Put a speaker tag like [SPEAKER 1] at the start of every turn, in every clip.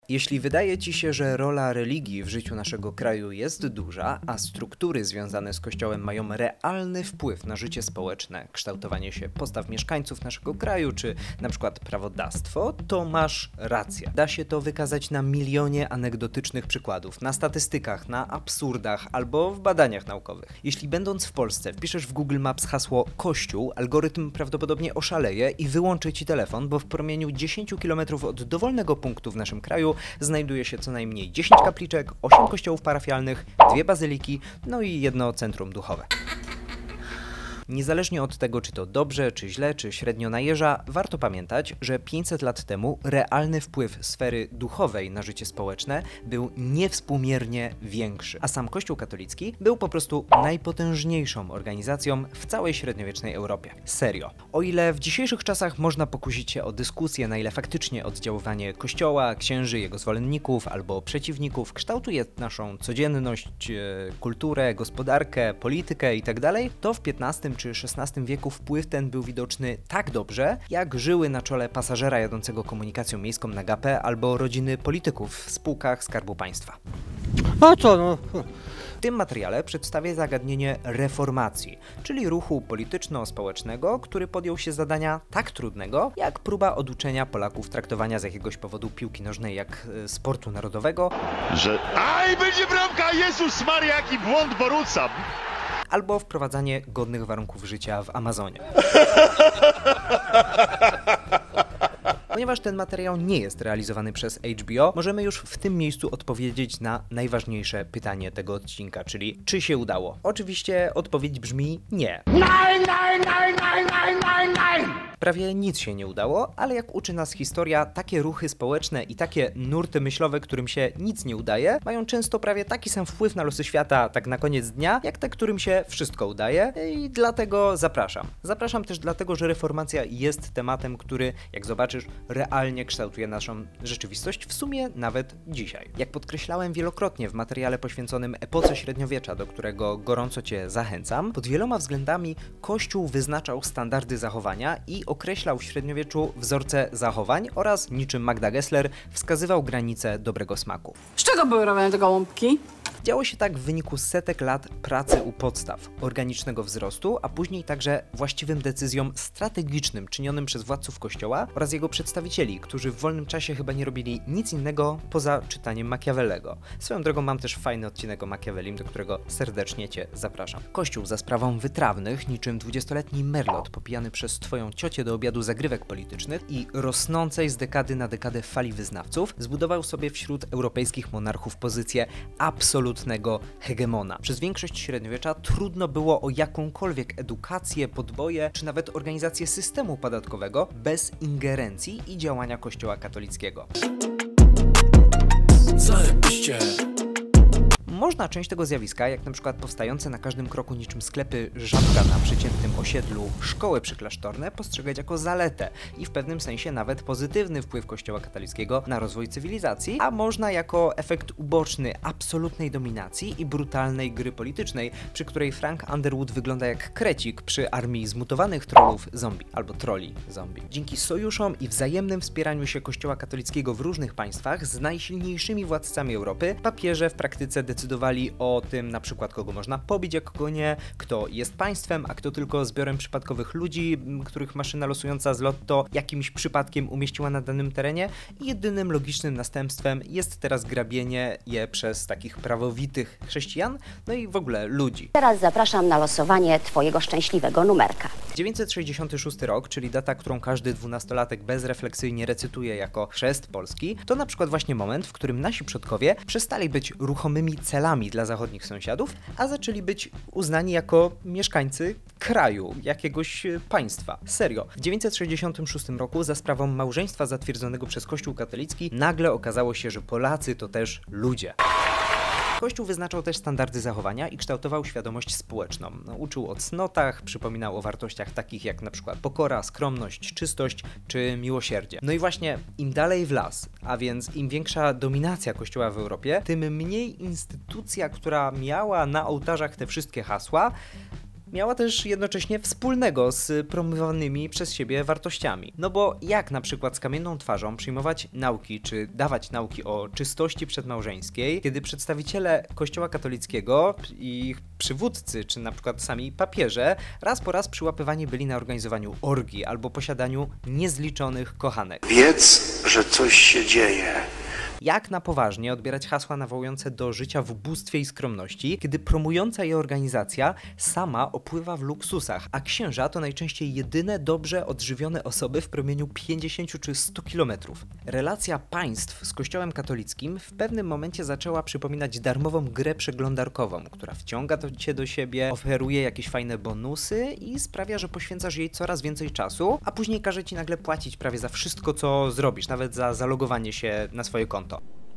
[SPEAKER 1] Jeśli wydaje Ci się, że rola religii w życiu naszego kraju jest duża, a struktury związane z Kościołem mają realny wpływ na życie społeczne, kształtowanie się postaw mieszkańców naszego kraju, czy na przykład prawodawstwo, to masz rację. Da się to wykazać na milionie anegdotycznych przykładów, na statystykach, na absurdach albo w badaniach naukowych. Jeśli będąc w Polsce wpiszesz w Google Maps hasło Kościół, algorytm prawdopodobnie oszaleje i wyłączy Ci telefon, bo w promieniu 10 km od dowolnego punktu w naszym kraju znajduje się co najmniej 10 kapliczek, 8 kościołów parafialnych, 2 bazyliki, no i jedno centrum duchowe. Niezależnie od tego, czy to dobrze, czy źle, czy średnio najeża, warto pamiętać, że 500 lat temu realny wpływ sfery duchowej na życie społeczne był niewspółmiernie większy, a sam Kościół katolicki był po prostu najpotężniejszą organizacją w całej średniowiecznej Europie. Serio. O ile w dzisiejszych czasach można pokusić się o dyskusję, na ile faktycznie oddziaływanie Kościoła, księży, jego zwolenników albo przeciwników kształtuje naszą codzienność, kulturę, gospodarkę, politykę itd., to w XV czy XVI wieku wpływ ten był widoczny tak dobrze, jak żyły na czole pasażera jadącego komunikacją miejską na gapę albo rodziny polityków w spółkach Skarbu Państwa.
[SPEAKER 2] A co no?
[SPEAKER 1] W tym materiale przedstawię zagadnienie reformacji, czyli ruchu polityczno-społecznego, który podjął się zadania tak trudnego, jak próba oduczenia Polaków traktowania z jakiegoś powodu piłki nożnej jak sportu narodowego,
[SPEAKER 3] że aj, będzie bramka, Jezus Maria, jaki błąd Boruca!
[SPEAKER 1] Albo wprowadzanie godnych warunków życia w Amazonie. Ponieważ ten materiał nie jest realizowany przez HBO, możemy już w tym miejscu odpowiedzieć na najważniejsze pytanie tego odcinka, czyli czy się udało? Oczywiście odpowiedź brzmi nie. Prawie nic się nie udało, ale jak uczy nas historia, takie ruchy społeczne i takie nurty myślowe, którym się nic nie udaje, mają często prawie taki sam wpływ na losy świata tak na koniec dnia, jak te, którym się wszystko udaje i dlatego zapraszam. Zapraszam też dlatego, że reformacja jest tematem, który, jak zobaczysz, realnie kształtuje naszą rzeczywistość, w sumie nawet dzisiaj. Jak podkreślałem wielokrotnie w materiale poświęconym epoce średniowiecza, do którego gorąco Cię zachęcam, pod wieloma względami Kościół wyznaczał standardy zachowania i określał w średniowieczu wzorce zachowań oraz, niczym Magda Gessler, wskazywał granice dobrego smaku.
[SPEAKER 4] Z czego były robione te gołąbki?
[SPEAKER 1] Działo się tak w wyniku setek lat pracy u podstaw, organicznego wzrostu, a później także właściwym decyzjom strategicznym czynionym przez władców Kościoła oraz jego przedstawicieli, którzy w wolnym czasie chyba nie robili nic innego poza czytaniem Machiavellego. Swoją drogą mam też fajny odcinek o Machiavellim, do którego serdecznie Cię zapraszam. Kościół za sprawą wytrawnych, niczym 20-letni merlot popijany przez Twoją ciocię do obiadu zagrywek politycznych i rosnącej z dekady na dekadę fali wyznawców, zbudował sobie wśród europejskich monarchów pozycję absolutnego hegemona. Przez większość średniowiecza trudno było o jakąkolwiek edukację, podboje, czy nawet organizację systemu podatkowego bez ingerencji i działania Kościoła katolickiego.
[SPEAKER 5] Zajebiście.
[SPEAKER 1] Można część tego zjawiska, jak na przykład powstające na każdym kroku niczym sklepy Żabka na przeciętnym osiedlu szkoły przyklasztorne, postrzegać jako zaletę i w pewnym sensie nawet pozytywny wpływ Kościoła katolickiego na rozwój cywilizacji, a można jako efekt uboczny absolutnej dominacji i brutalnej gry politycznej, przy której Frank Underwood wygląda jak krecik przy armii zmutowanych trollów zombie, albo trolli zombie. Dzięki sojuszom i wzajemnym wspieraniu się Kościoła katolickiego w różnych państwach z najsilniejszymi władcami Europy, papieże w praktyce decydowali o tym, na przykład kogo można pobić, a kogo nie, kto jest państwem, a kto tylko zbiorem przypadkowych ludzi, których maszyna losująca z lotto jakimś przypadkiem umieściła na danym terenie i jedynym logicznym następstwem jest teraz grabienie je przez takich prawowitych chrześcijan, no i w ogóle ludzi.
[SPEAKER 6] Teraz zapraszam na losowanie Twojego szczęśliwego numerka.
[SPEAKER 1] 966 rok, czyli data, którą każdy 12-latek bezrefleksyjnie recytuje jako chrzest Polski, to na przykład właśnie moment, w którym nasi przodkowie przestali być ruchomymi celami dla zachodnich sąsiadów, a zaczęli być uznani jako mieszkańcy kraju, jakiegoś państwa. Serio. W 966 roku za sprawą małżeństwa zatwierdzonego przez Kościół katolicki nagle okazało się, że Polacy to też ludzie. Kościół wyznaczał też standardy zachowania i kształtował świadomość społeczną. Uczył o cnotach, przypominał o wartościach takich jak na przykład pokora, skromność, czystość czy miłosierdzie. No i właśnie im dalej w las, a więc im większa dominacja Kościoła w Europie, tym mniej instytucja, która miała na ołtarzach te wszystkie hasła, miała też jednocześnie wspólnego z promowanymi przez siebie wartościami. No bo jak na przykład z kamienną twarzą przyjmować nauki, czy dawać nauki o czystości przedmałżeńskiej, kiedy przedstawiciele Kościoła katolickiego i ich przywódcy, czy na przykład sami papieże, raz po raz przyłapywani byli na organizowaniu orgii albo posiadaniu niezliczonych kochanek.
[SPEAKER 2] Wiedz, że coś się dzieje.
[SPEAKER 1] Jak na poważnie odbierać hasła nawołujące do życia w ubóstwie i skromności, kiedy promująca je organizacja sama opływa w luksusach, a księża to najczęściej jedyne dobrze odżywione osoby w promieniu 50 czy 100 kilometrów. Relacja państw z Kościołem katolickim w pewnym momencie zaczęła przypominać darmową grę przeglądarkową, która wciąga cię do siebie, oferuje jakieś fajne bonusy i sprawia, że poświęcasz jej coraz więcej czasu, a później każe ci nagle płacić prawie za wszystko, co zrobisz, nawet za zalogowanie się na swoje konto.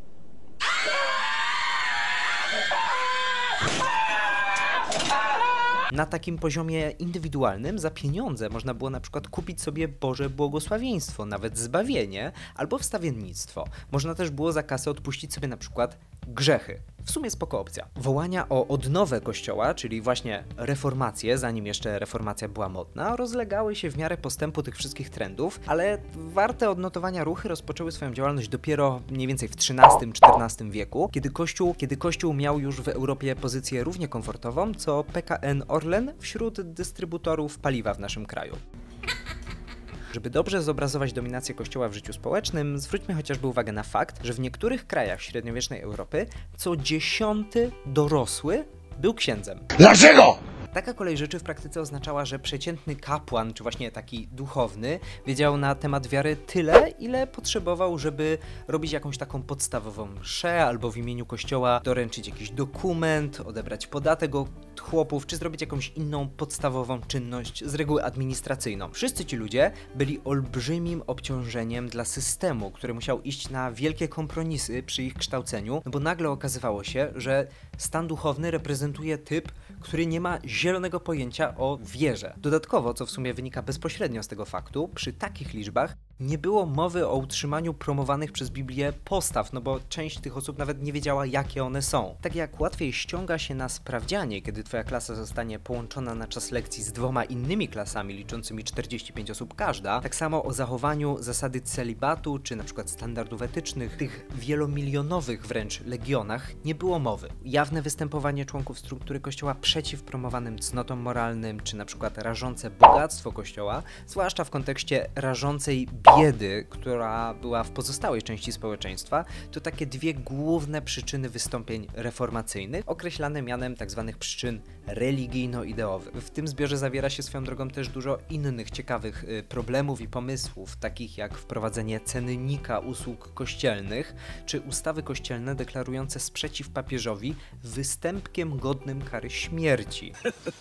[SPEAKER 1] Na takim poziomie indywidualnym za pieniądze można było na przykład kupić sobie Boże błogosławieństwo, nawet zbawienie albo wstawiennictwo. Można też było za kasę odpuścić sobie na przykład grzechy. W sumie spoko opcja. Wołania o odnowę Kościoła, czyli właśnie reformację, zanim jeszcze reformacja była modna, rozlegały się w miarę postępu tych wszystkich trendów, ale warte odnotowania ruchy rozpoczęły swoją działalność dopiero mniej więcej w XIII-XIV wieku, kiedy Kościół miał już w Europie pozycję równie komfortową, co PKN Orlen wśród dystrybutorów paliwa w naszym kraju. Żeby dobrze zobrazować dominację Kościoła w życiu społecznym, zwróćmy chociażby uwagę na fakt, że w niektórych krajach średniowiecznej Europy co 10. dorosły był księdzem.
[SPEAKER 2] Dlaczego?
[SPEAKER 1] Taka kolej rzeczy w praktyce oznaczała, że przeciętny kapłan, czy właśnie taki duchowny, wiedział na temat wiary tyle, ile potrzebował, żeby robić jakąś taką podstawową mszę, albo w imieniu Kościoła doręczyć jakiś dokument, odebrać podatek od chłopów, czy zrobić jakąś inną podstawową czynność, z reguły administracyjną. Wszyscy ci ludzie byli olbrzymim obciążeniem dla systemu, który musiał iść na wielkie kompromisy przy ich kształceniu, no bo nagle okazywało się, że stan duchowny reprezentuje typ, który nie ma zielonego pojęcia o wierze. Dodatkowo, co w sumie wynika bezpośrednio z tego faktu, przy takich liczbach nie było mowy o utrzymaniu promowanych przez Biblię postaw, no bo część tych osób nawet nie wiedziała, jakie one są. Tak jak łatwiej ściąga się na sprawdzianie, kiedy twoja klasa zostanie połączona na czas lekcji z 2 innymi klasami liczącymi 45 osób każda, tak samo o zachowaniu zasady celibatu, czy na przykład standardów etycznych, tych wielomilionowych wręcz legionach nie było mowy. Jawne występowanie członków struktury Kościoła przeciw promowanym cnotom moralnym, czy na przykład rażące bogactwo Kościoła, zwłaszcza w kontekście rażącej biedy, która była w pozostałej części społeczeństwa, to takie dwie główne przyczyny wystąpień reformacyjnych, określane mianem tzw. przyczyn religijno-ideowych. W tym zbiorze zawiera się swoją drogą też dużo innych ciekawych problemów i pomysłów, takich jak wprowadzenie cennika usług kościelnych, czy ustawy kościelne deklarujące sprzeciw papieżowi występkiem godnym kary śmierci.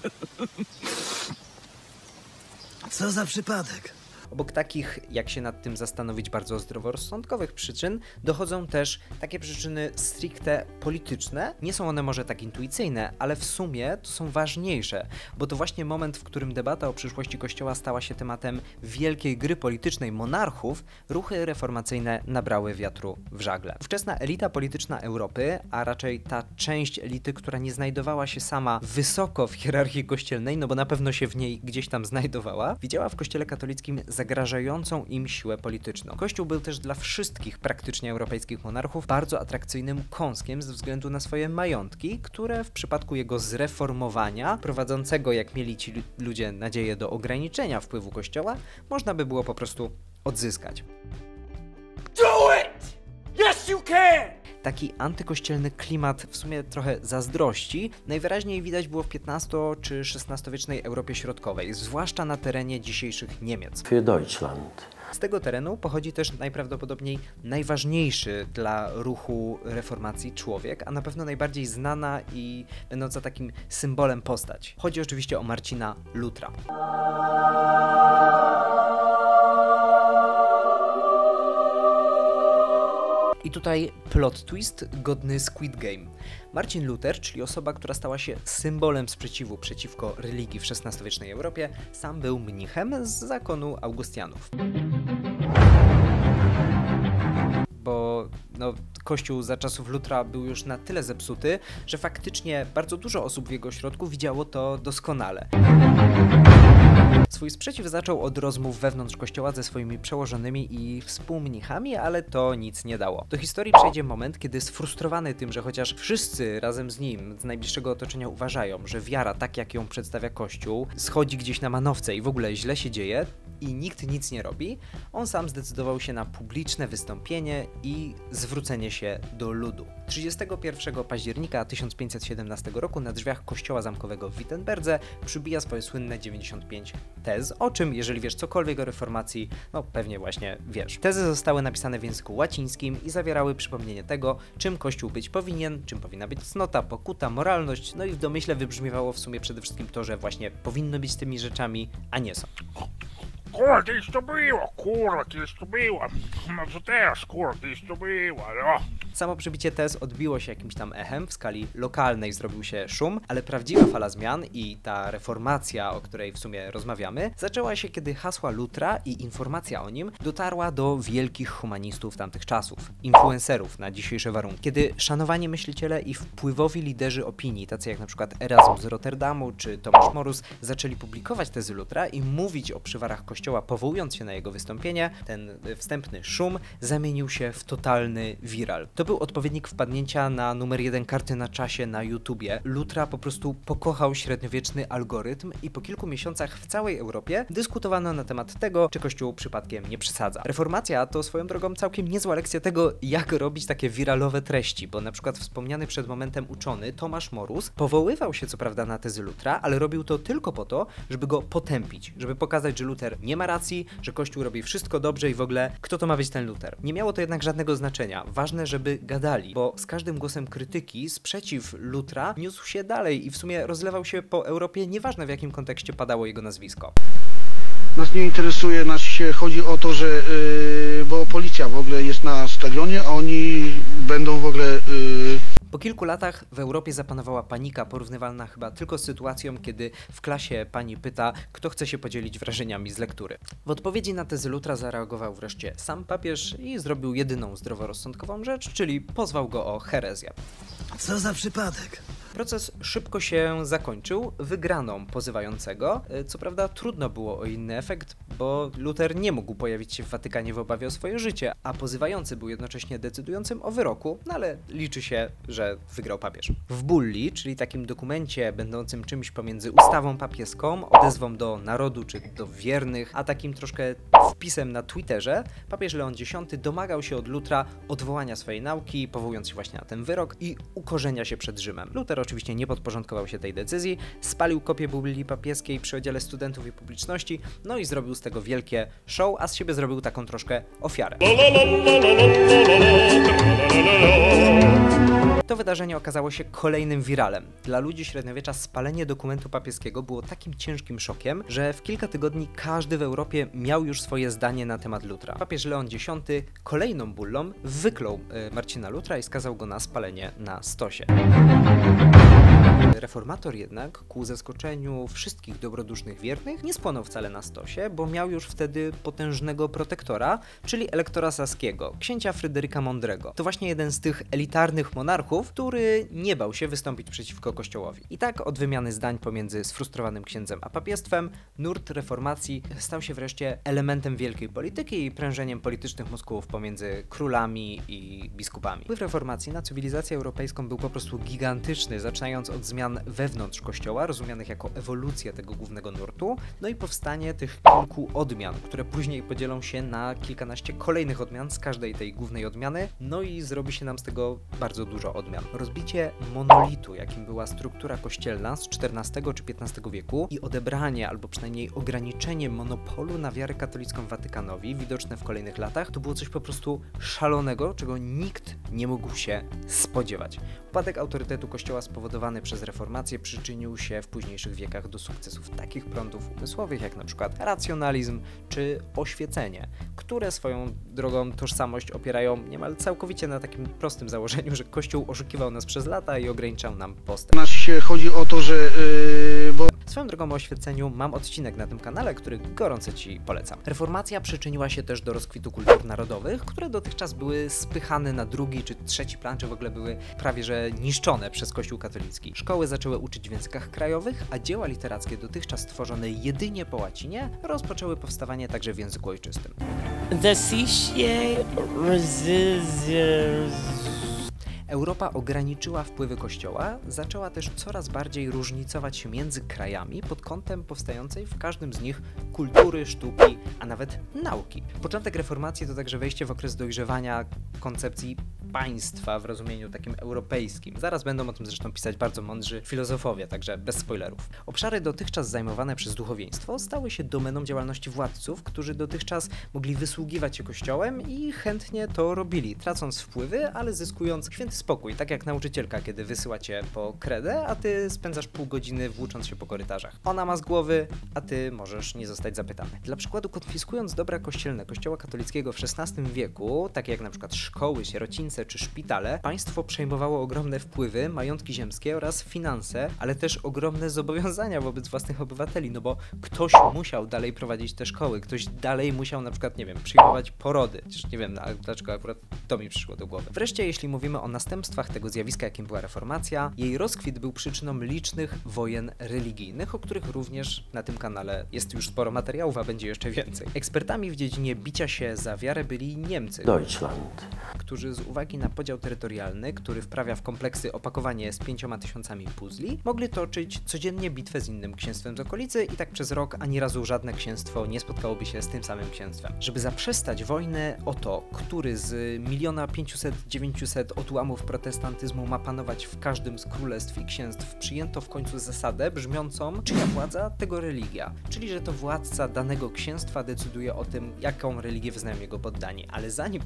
[SPEAKER 5] Co za przypadek?
[SPEAKER 1] Obok takich, jak się nad tym zastanowić, bardzo zdroworozsądkowych przyczyn, dochodzą też takie przyczyny stricte polityczne. Nie są one może tak intuicyjne, ale w sumie to są ważniejsze, bo to właśnie moment, w którym debata o przyszłości Kościoła stała się tematem wielkiej gry politycznej monarchów, ruchy reformacyjne nabrały wiatru w żagle. Ówczesna elita polityczna Europy, a raczej ta część elity, która nie znajdowała się sama wysoko w hierarchii kościelnej, no bo na pewno się w niej gdzieś tam znajdowała, widziała w Kościele katolickim zagrażającą im siłę polityczną. Kościół był też dla wszystkich praktycznie europejskich monarchów bardzo atrakcyjnym kąskiem ze względu na swoje majątki, które w przypadku jego zreformowania, prowadzącego, jak mieli ci ludzie nadzieję, do ograniczenia wpływu Kościoła, można by było po prostu odzyskać.
[SPEAKER 5] Do it! Yes, you can!
[SPEAKER 1] Taki antykościelny klimat, w sumie trochę zazdrości, najwyraźniej widać było w XV czy XVI-wiecznej Europie Środkowej, zwłaszcza na terenie dzisiejszych Niemiec.
[SPEAKER 7] Für Deutschland.
[SPEAKER 1] Z tego terenu pochodzi też najprawdopodobniej najważniejszy dla ruchu reformacji człowiek, a na pewno najbardziej znana i będąca takim symbolem postać. Chodzi oczywiście o Marcina Lutra. I tutaj plot twist godny Squid Game. Marcin Luther, czyli osoba, która stała się symbolem sprzeciwu przeciwko religii w XVI-wiecznej Europie, sam był mnichem z zakonu Augustianów. Bo no, kościół za czasów Lutra był już na tyle zepsuty, że faktycznie bardzo dużo osób w jego środku widziało to doskonale. Swój sprzeciw zaczął od rozmów wewnątrz kościoła ze swoimi przełożonymi i współmnichami, ale to nic nie dało. Do historii przejdzie moment, kiedy sfrustrowany tym, że chociaż wszyscy razem z nim, z najbliższego otoczenia uważają, że wiara, tak jak ją przedstawia Kościół, schodzi gdzieś na manowce i w ogóle źle się dzieje i nikt nic nie robi, on sam zdecydował się na publiczne wystąpienie i zwrócenie się do ludu. 31 października 1517 roku na drzwiach kościoła zamkowego w Wittenberdze przybija swoje słynne 95 tez, o czym, jeżeli wiesz cokolwiek o reformacji, no pewnie właśnie wiesz. Tezy zostały napisane w języku łacińskim i zawierały przypomnienie tego, czym Kościół być powinien, czym powinna być cnota, pokuta, moralność, no i w domyśle wybrzmiewało w sumie przede wszystkim to, że właśnie powinno być tymi rzeczami, a nie są.
[SPEAKER 3] Kurwa, kiedyś to było, kurwa, kiedyś to było. No co teraz, kurwa, kiedyś to było, no.
[SPEAKER 1] Samo przybicie tez odbiło się jakimś tam echem, w skali lokalnej zrobił się szum, ale prawdziwa fala zmian i ta reformacja, o której w sumie rozmawiamy, zaczęła się, kiedy hasła Lutra i informacja o nim dotarła do wielkich humanistów tamtych czasów, influencerów na dzisiejsze warunki. Kiedy szanowani myśliciele i wpływowi liderzy opinii, tacy jak na przykład Erasmus z Rotterdamu czy Tomasz Morus, zaczęli publikować tezy Lutra i mówić o przywarach Kościoła, powołując się na jego wystąpienie, ten wstępny szum zamienił się w totalny viral. To był odpowiednik wpadnięcia na numer 1 karty na czasie na YouTubie. Lutra po prostu pokochał średniowieczny algorytm i po kilku miesiącach w całej Europie dyskutowano na temat tego, czy Kościół przypadkiem nie przesadza. Reformacja to swoją drogą całkiem niezła lekcja tego, jak robić takie wiralowe treści, bo na przykład wspomniany przed momentem uczony Tomasz Morus powoływał się co prawda na tezy Lutra, ale robił to tylko po to, żeby go potępić, żeby pokazać, że Luter nie ma racji, że Kościół robi wszystko dobrze i w ogóle kto to ma być ten Luter. Nie miało to jednak żadnego znaczenia. Ważne, żeby gadali, bo z każdym głosem krytyki sprzeciw Lutra niósł się dalej i w sumie rozlewał się po Europie, nieważne w jakim kontekście padało jego nazwisko.
[SPEAKER 7] Nas nie interesuje, chodzi o to, że bo policja w ogóle jest na stadionie, a oni będą w ogóle...
[SPEAKER 1] Po kilku latach w Europie zapanowała panika porównywalna chyba tylko z sytuacją, kiedy w klasie pani pyta, kto chce się podzielić wrażeniami z lektury. W odpowiedzi na tezy Lutra zareagował wreszcie sam papież i zrobił jedyną zdroworozsądkową rzecz, czyli pozwał go o herezję.
[SPEAKER 5] Co za przypadek?
[SPEAKER 1] Proces szybko się zakończył wygraną pozywającego. Co prawda trudno było o inny efekt, bo Luter nie mógł pojawić się w Watykanie w obawie o swoje życie, a pozywający był jednocześnie decydującym o wyroku, no ale liczy się, że wygrał papież. W bulli, czyli takim dokumencie będącym czymś pomiędzy ustawą papieską, odezwą do narodu czy do wiernych, a takim troszkę wpisem na Twitterze, papież Leon X domagał się od Lutra odwołania swojej nauki, powołując się właśnie na ten wyrok i ukorzenia się przed Rzymem. Luter oczywiście nie podporządkował się tej decyzji, spalił kopię bulli papieskiej przy oddziale studentów i publiczności, no i zrobił z tego wielkie show, a z siebie zrobił taką troszkę ofiarę. To wydarzenie okazało się kolejnym wiralem. Dla ludzi średniowiecza spalenie dokumentu papieskiego było takim ciężkim szokiem, że w kilka tygodni każdy w Europie miał już swoje zdanie na temat Lutra. Papież Leon X kolejną bullą wyklął Marcina Lutra i skazał go na spalenie na stosie. Reformator jednak, ku zaskoczeniu wszystkich dobrodusznych wiernych, nie spłonął wcale na stosie, bo miał już wtedy potężnego protektora, czyli elektora saskiego, księcia Fryderyka Mądrego. To właśnie jeden z tych elitarnych monarchów, który nie bał się wystąpić przeciwko Kościołowi. I tak od wymiany zdań pomiędzy sfrustrowanym księdzem a papiestwem, nurt reformacji stał się wreszcie elementem wielkiej polityki i prężeniem politycznych muskułów pomiędzy królami i biskupami. Wpływ reformacji na cywilizację europejską był po prostu gigantyczny, zaczynając od zmian wewnątrz Kościoła, rozumianych jako ewolucja tego głównego nurtu, no i powstanie tych kilku odmian, które później podzielą się na kilkanaście kolejnych odmian z każdej tej głównej odmiany, no i zrobi się nam z tego bardzo dużo odmian. Rozbicie monolitu, jakim była struktura kościelna z XIV czy XV wieku i odebranie, albo przynajmniej ograniczenie monopolu na wiarę katolicką Watykanowi, widoczne w kolejnych latach, to było coś po prostu szalonego, czego nikt nie mógł się spodziewać. Upadek autorytetu Kościoła spowodowany przez reformację przyczynił się w późniejszych wiekach do sukcesów takich prądów umysłowych jak na przykład racjonalizm czy oświecenie, które swoją drogą tożsamość opierają niemal całkowicie na takim prostym założeniu, że Kościół oszukiwał nas przez lata i ograniczał nam postęp.
[SPEAKER 7] Nas się chodzi o to, że
[SPEAKER 1] Swoją drogą o oświeceniu mam odcinek na tym kanale, który gorąco Ci polecam. Reformacja przyczyniła się też do rozkwitu kultur narodowych, które dotychczas były spychane na drugi czy trzeci plan, czy w ogóle były prawie że niszczone przez Kościół katolicki. Szkoły zaczęły uczyć w językach krajowych, a dzieła literackie dotychczas tworzone jedynie po łacinie rozpoczęły powstawanie także w języku ojczystym. Europa ograniczyła wpływy Kościoła, zaczęła też coraz bardziej różnicować się między krajami pod kątem powstającej w każdym z nich kultury, sztuki, a nawet nauki. Początek reformacji to także wejście w okres dojrzewania koncepcji państwa w rozumieniu takim europejskim. Zaraz będą o tym zresztą pisać bardzo mądrzy filozofowie, także bez spoilerów. Obszary dotychczas zajmowane przez duchowieństwo stały się domeną działalności władców, którzy dotychczas mogli wysługiwać się Kościołem i chętnie to robili, tracąc wpływy, ale zyskując święty spokój, tak jak nauczycielka, kiedy wysyła cię po kredę, a ty spędzasz pół godziny włócząc się po korytarzach. Ona ma z głowy, a ty możesz nie zostać zapytany. Dla przykładu, konfiskując dobra kościelne Kościoła katolickiego w XVI wieku, takie jak na przykład szkoły, sierocińce czy szpitale, państwo przejmowało ogromne wpływy, majątki ziemskie oraz finanse, ale też ogromne zobowiązania wobec własnych obywateli, no bo ktoś musiał dalej prowadzić te szkoły, ktoś dalej musiał na przykład, nie wiem, przyjmować porody. Przecież nie wiem, dlaczego akurat to mi przyszło do głowy. Wreszcie, jeśli mówimy o następstwach tego zjawiska, jakim była reformacja, jej rozkwit był przyczyną licznych wojen religijnych, o których również na tym kanale jest już sporo materiałów, a będzie jeszcze więcej. Ekspertami w dziedzinie bicia się za wiarę byli Niemcy,
[SPEAKER 2] Deutschland.
[SPEAKER 1] którzy z uwagi na podział terytorialny, który wprawia w kompleksy opakowanie z 5000 puzli, mogli toczyć codziennie bitwę z innym księstwem z okolicy i tak przez rok ani razu żadne księstwo nie spotkałoby się z tym samym księstwem. Żeby zaprzestać wojnę o to, który z 1 500–900 odłamów protestantyzmu ma panować w każdym z królestw i księstw, przyjęto w końcu zasadę brzmiącą, czyja władza, tego religia. Czyli, że to władca danego księstwa decyduje o tym, jaką religię wyznają jego poddani. Ale zanim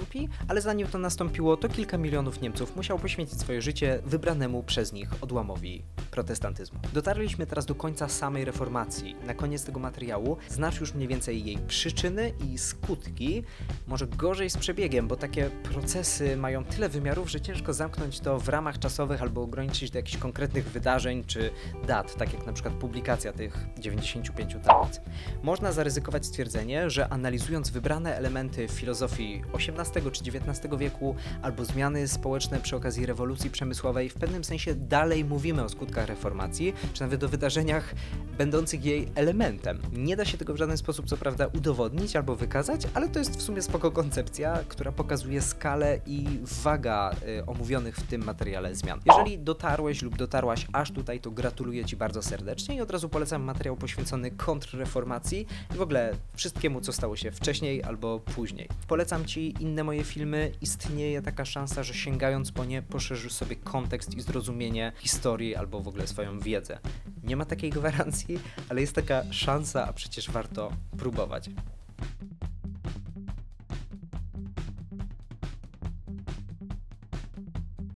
[SPEAKER 1] to nastąpiło, to kilka milionów Niemców musiało poświęcić swoje życie wybranemu przez nich odłamowi protestantyzmu. Dotarliśmy teraz do końca samej reformacji. Na koniec tego materiału znasz już mniej więcej jej przyczyny i skutki. Może gorzej z przebiegiem, bo takie procesy mają tyle wymiarów, że ciężko zamknąć to w ramach czasowych albo ograniczyć do jakichś konkretnych wydarzeń czy dat, tak jak na przykład publikacja tych 95 tablic. Można zaryzykować stwierdzenie, że analizując wybrane elementy filozofii XVIII czy XIX wieku albo zmiany społeczne przy okazji rewolucji przemysłowej, w pewnym sensie dalej mówimy o skutkach reformacji, czy nawet o wydarzeniach będących jej elementem. Nie da się tego w żaden sposób co prawda udowodnić albo wykazać, ale to jest w sumie spoko koncepcja, która pokazuje skalę i wagę omówionych w tym materiale zmian. Jeżeli dotarłeś lub dotarłaś aż tutaj, to gratuluję Ci bardzo serdecznie i od razu polecam materiał poświęcony kontrreformacji i w ogóle wszystkiemu, co stało się wcześniej albo później. Polecam Ci inne moje filmy. Istnieje taka szansa, że sięgając po nie poszerzysz sobie kontekst i zrozumienie historii albo w ogóle swoją wiedzę. Nie ma takiej gwarancji, ale jest taka szansa, a przecież warto próbować.